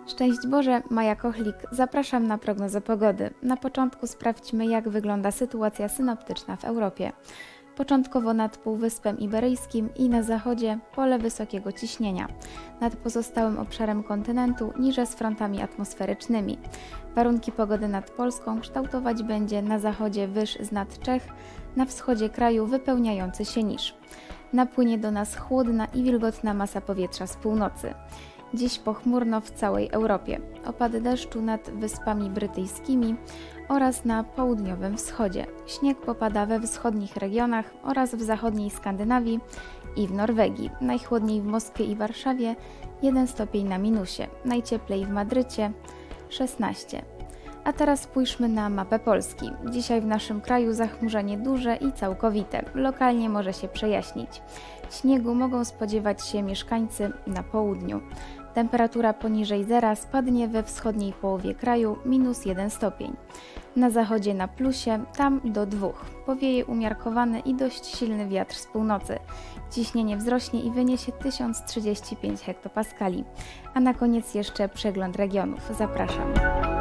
Szczęść Boże, Maja Kochlik. Zapraszam na prognozę pogody. Na początku sprawdźmy, jak wygląda sytuacja synoptyczna w Europie. Początkowo nad Półwyspem Iberyjskim i na zachodzie pole wysokiego ciśnienia. Nad pozostałym obszarem kontynentu niże z frontami atmosferycznymi. Warunki pogody nad Polską kształtować będzie na zachodzie wyż z nad Czech, na wschodzie kraju wypełniający się niż. Napłynie do nas chłodna i wilgotna masa powietrza z północy. Dziś pochmurno w całej Europie. Opady deszczu nad Wyspami Brytyjskimi oraz na południowym wschodzie. Śnieg popada we wschodnich regionach oraz w zachodniej Skandynawii i w Norwegii. Najchłodniej w Moskwie i Warszawie 1 stopień na minusie. Najcieplej w Madrycie 16. A teraz spójrzmy na mapę Polski. Dzisiaj w naszym kraju zachmurzenie duże i całkowite. Lokalnie może się przejaśnić. Śniegu mogą spodziewać się mieszkańcy na południu. Temperatura poniżej zera spadnie we wschodniej połowie kraju -1 stopień. Na zachodzie na plusie, tam do 2. Powieje umiarkowany i dość silny wiatr z północy. Ciśnienie wzrośnie i wyniesie 1035 hektopaskali. A na koniec jeszcze przegląd regionów. Zapraszam.